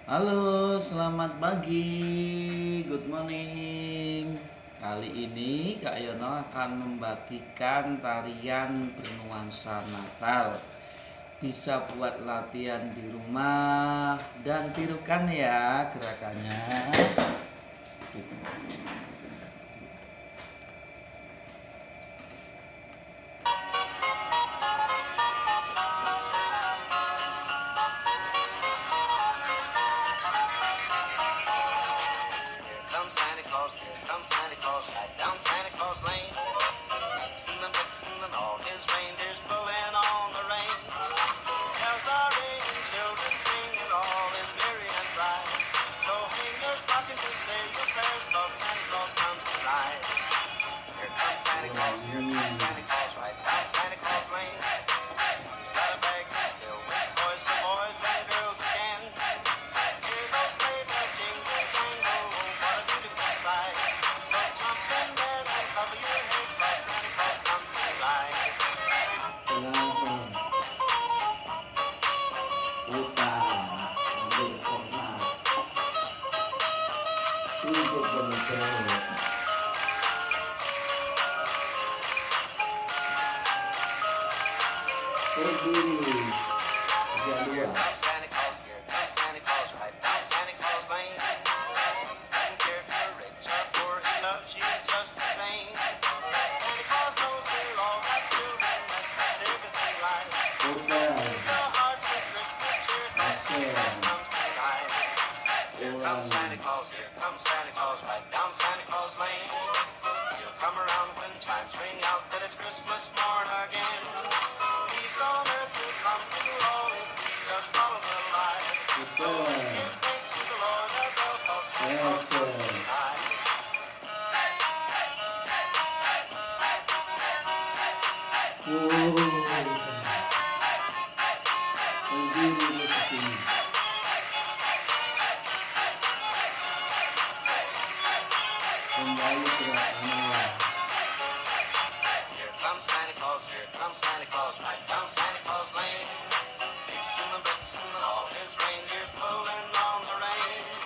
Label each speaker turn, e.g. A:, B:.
A: Halo, selamat pagi, good morning. Kali ini Kak Yono akan membagikan tarian bernuansa Natal. Bisa buat latihan di rumah dan tirukan ya gerakannya.
B: Here comes Santa Claus, right down Santa Claus Lane. Vixen and all his reindeers pulling on the reins. Bells are ringing, children singing, all is merry and bright. So hang your stockings and say your prayers, 'cause Santa Claus comes tonight. Here comes Santa Claus, right down Santa Claus Lane. He's got a bag that's filled with toys for boys and girls again. Hear those sleigh bells jingle, jangle, oh, what a beautiful sight. So jump in bed and cover your head, 'cause Santa Claus comes tonight. Here comes Santa Claus, right down Santa Claus Lane. Doesn't care if you're rich or poor, he loves you just the same. Santa Claus knows we're all God's children, that makes everything right. So fill your hearts with Christmas cheer, 'cause Santa Claus comes tonight. Here comes Santa Claus, right down Santa Claus Lane. He'll come around when chimes ring out that it's Christmas morn again. Peace on earth will come to all if we just follow the light. So let's give thanks to the Lord above, 'cause Santa Claus comes tonight. Here comes Santa Claus, right down Santa Claus Lane. Vixen and all his reindeers pulling on the reins.